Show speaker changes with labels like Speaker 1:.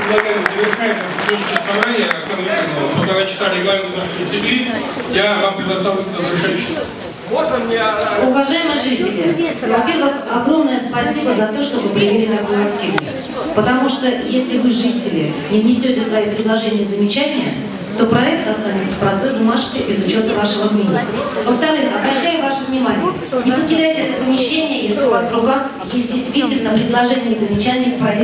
Speaker 1: предлагаем завершать наше сегодняшнее собрание. Оксана Викторовна, 1,5 часа регламент нашей дисциплины. Я вам предоставлю завершающий.
Speaker 2: Уважаемые жители, во-первых, огромное спасибо за то, что вы проявили такую активность. Потому что если вы, жители, не внесете свои предложения и замечания, то проект останется в простой бумажке без учета вашего мнения. Во-вторых, обращаю ваше внимание, не покидайте это помещение, если у вас в руках есть действительно предложения и замечания к проекту.